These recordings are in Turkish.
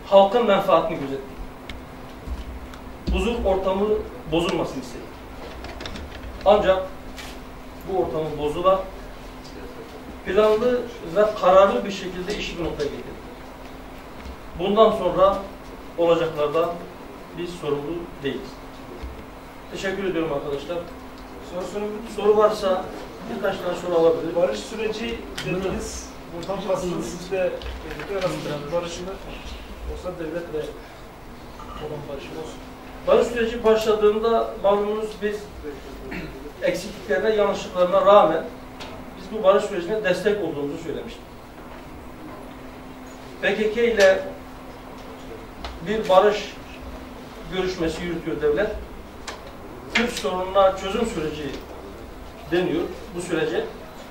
halkın menfaatini gözettik. Huzur ortamı bozulmasın istedik. Ancak bu ortamı bozulan planlı ve kararlı bir şekilde işi bir noktaya getirdik. Bundan sonra olacaklardan biz sorumlu değiliz. Teşekkür ediyorum arkadaşlar. Soru varsa birkaç tane soru alabilir. Barış süreci dediniz. Buradan kastınız siz de devletler arasında barışını olsa devletle olan barışın olsun. Barış süreci başladığında malumunuz biz eksikliklerine, yanlışlıklarına rağmen biz bu barış sürecine destek olduğumuzu söylemiştik. PKK ile bir barış görüşmesi yürütüyor devlet. Kürt sorununa çözüm süreci deniyor bu sürece.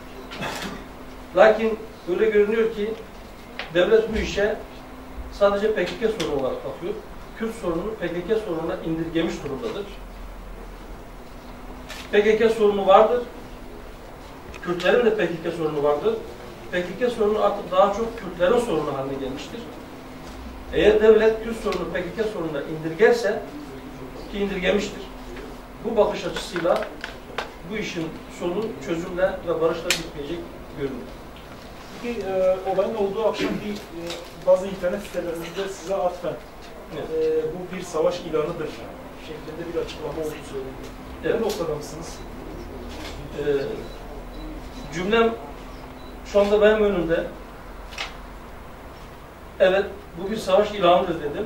Lakin öyle görünüyor ki devlet bu işe sadece PKK sorunu olarak bakıyor. Kürt sorununu PKK sorununa indirgemiş durumdadır. PKK sorunu vardır. Kürtlerin de PKK sorunu vardır. PKK sorunu artık daha çok Kürtlerin sorunu haline gelmiştir. Eğer devlet Kürt sorunu PKK sorununa indirgerse, ki indirgemiştir, bu bakış açısıyla bu işin sonu çözümle ve barışla bitmeyecek görünüyor. Peki olayın olduğu akşam bazı internet sitelerinizde size atfen bu bir savaş ilanıdır şeklinde bir açıklama olduğu söyleniyor. Evet. Ne noktada mısınız? Cümlem şu anda benim önümde. Evet, bu bir savaş ilanıdır dedim.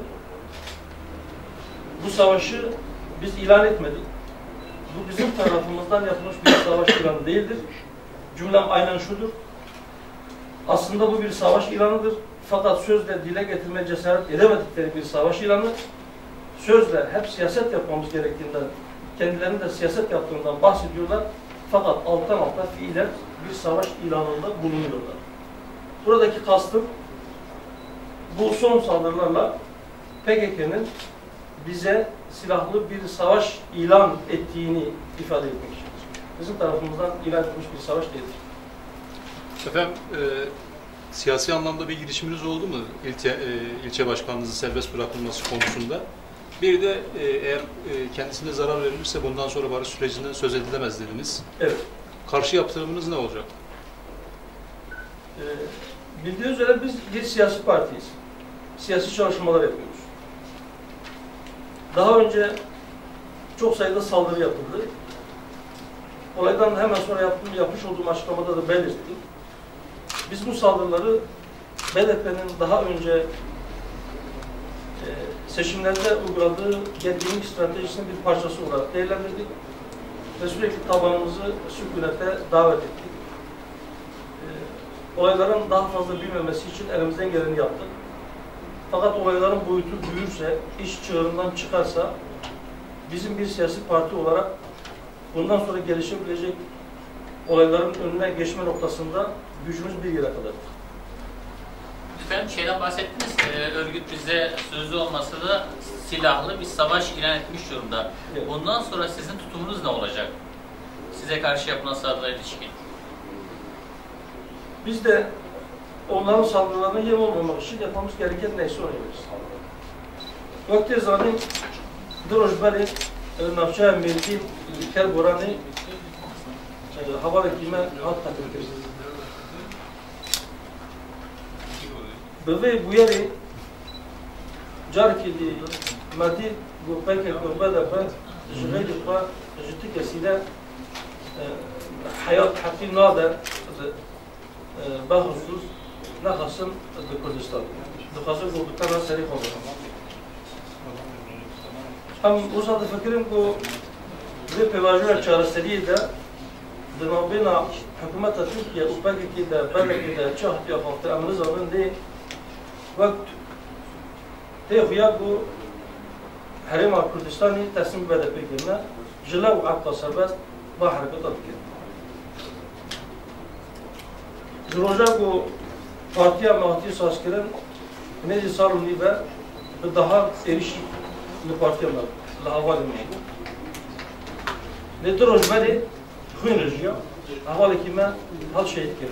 Bu savaşı biz ilan etmedik. Bu bizim tarafımızdan yapılmış bir savaş ilanı değildir. Cümlem aynen şudur. Aslında bu bir savaş ilanıdır. Fakat sözle dile getirmeye cesaret edemedikleri bir savaş ilanı. Sözle hep siyaset yapmamız gerektiğinden, kendilerinin de siyaset yaptığından bahsediyorlar. Fakat alttan alta fiilen bir savaş ilanında bulunuyorlar. Buradaki kastım bu son saldırılarla PKK'nın bize silahlı bir savaş ilan ettiğini ifade etmek için. Bizim tarafımızdan ilan edilmiş bir savaş değildir. Efendim, siyasi anlamda bir girişiminiz oldu mu ilçe başkanınızın serbest bırakılması konusunda? Bir de eğer kendisine zarar verilirse bundan sonra barış sürecinden söz edilemez dediniz. Evet. Karşı yaptırımınız ne olacak? Bildiğiniz üzere biz bir siyasi partiyiz. Siyasi çalışmalar yapıyoruz. Daha önce çok sayıda saldırı yapıldı. Olaydan hemen sonra yapmış olduğum açıklamada da belirttim. Biz bu saldırıları BDP'nin daha önce seçimlerde uyguladığı gerginlik stratejisinin bir parçası olarak değerlendirdik ve sürekli tabanımızı sükunete davet ettik. Olayların daha fazla büyümemesi için elimizden geleni yaptık. Fakat olayların boyutu büyürse, iş çığırından çıkarsa bizim bir siyasi parti olarak bundan sonra gelişebilecek olayların önüne geçme noktasında gücümüz bir yere kadar. Efendim şeyden bahsettiniz, örgüt bize sözlü olmasa da silahlı bir savaş ilan etmiş durumda. Evet. Bundan sonra sizin tutumunuz ne olacak? Size karşı yapılan saldırılara ilişkin. Biz de onların saldırılarına yem olmamak için yapmamız gereken neyse onu yapıyoruz. Vakti zalim Drojbeli Navşaya Mevki Kerborani Hava Ekime Hat Takırkır. Beve buyari Carkili Madi Gopeke Gorbada Ba Jiveli Ba Jiti Kesile Hayat Hakim Nada بخصوص نخصم بكردستان دخصم بودكان سری خواهد. هم وصلت فكرين کو به پیواژور چارەسەری دا دنابینا حکومت ترکیه و پاکی دا بلکی دا چهت یا خاطر امروز زمان دی وقت تی خویا کو حریم کردستانی تصمیم بده پیکنه جلا و عقل سربست با حرکت کرد. Roja bu partiya mahti saskiren nezi saluni ve daha erişik ne partiya var la havale mi ne droj bari khunjiya havale kime hal şehit kere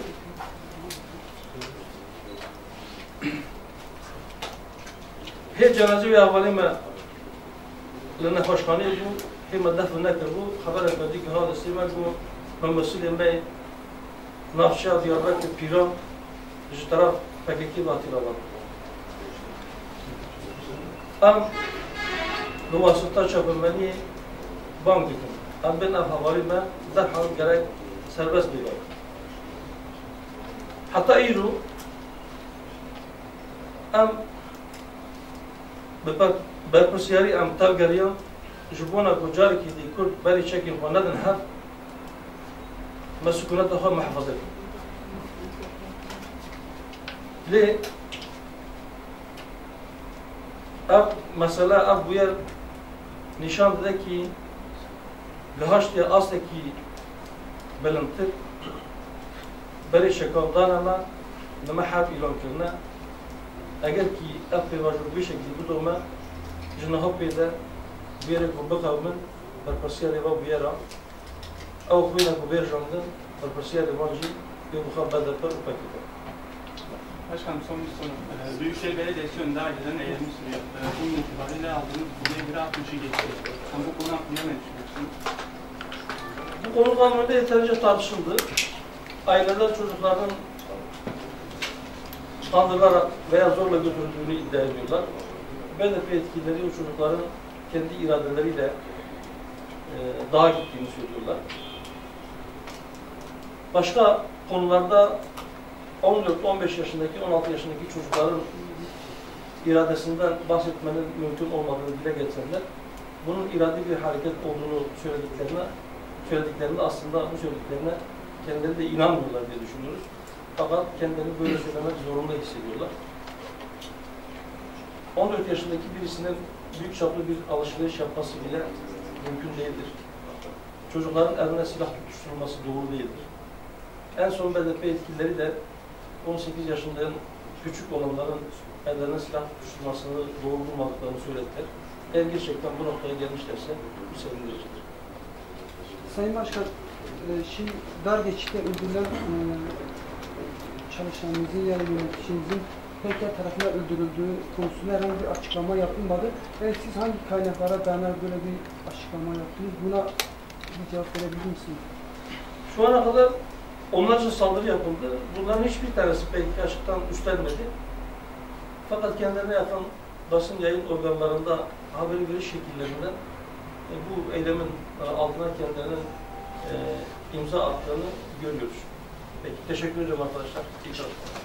Her cenaze ve avalime lene hoşkanı bu, hem defne nekir bu, haber etmedi ki hadisi me bu memesiyle me Nafşa, Diyarbakır, Piran, şu taraf PKK batıl alan. Am bu vasıta çapılmanı bank gittim. Am ben havalime derhal gerek serbest bir var. Hatta İru am berpersiyari am tavgariyan jubona kucari ki di Kürt bari çekin ve neden hep مسكوناتها محفظة ليه؟ أب مثلا أب بوير نشان ده كي لهاش دي أصل كي بلنتر بري شكاف دانا ما لما حاب إعلان كرنا أجر كي أب واجب بشكل بدو ما جنها بيدا بيرك وبقى من بربسيا لبا بيرا أو خوينا كبير جندن البرسية لبانجي يبخى بدأ پر paketi. Başkanım son bir soru. Büyükşehir Belediyesi önde aileden eğitim sunuyor. Bunun itibariyle aldığınız buraya göre 60'ı geçti. Bu konu hakkında ne düşünüyorsunuz? Bu konu kanununda yeterince tartışıldı. Aileler çocukların kandırılarak veya zorla götürüldüğünü iddia ediyorlar. BDP yetkilileri o çocukların kendi iradeleriyle dağa gittiğini söylüyorlar. Başka konularda 14-15 yaşındaki, 16 yaşındaki çocukların iradesinden bahsetmenin mümkün olmadığını dile getirdiler. Bunun iradi bir hareket olduğunu söylediklerinde aslında bu söylediklerine kendileri de inanmıyorlar diye düşünüyoruz. Fakat kendilerini böyle söylemek zorunda hissediyorlar. 14 yaşındaki birisinin büyük çaplı bir alışveriş yapması bile mümkün değildir. Çocukların eline silah tutuşturulması doğru değildir. En son BDP yetkilileri de 18 yaşından küçük olanların ellerine silah tutuşturmasını doğru bulmadıklarını söylediler. Eğer gerçekten bu noktaya gelmişlerse bu sevindiricidir. Sayın Başkan, şimdi dar geçişte öldürülen çalışanımızın yani yöneticimizin PKK tarafından öldürüldüğü konusunda herhangi bir açıklama yapılmadı. Siz hangi kaynaklara dayanarak böyle bir açıklama yaptınız? Buna bir cevap verebilir misiniz? Şu ana kadar onlarca saldırı yapıldı. Bunların hiçbir tanesi PKK açıktan üstlenmedi. Fakat kendilerine yapan basın yayın organlarında haberi veriş şekillerinden bu eylemin altına kendilerinin imza attığını görüyoruz. Peki, teşekkür ederim arkadaşlar. İyi çalışmalar.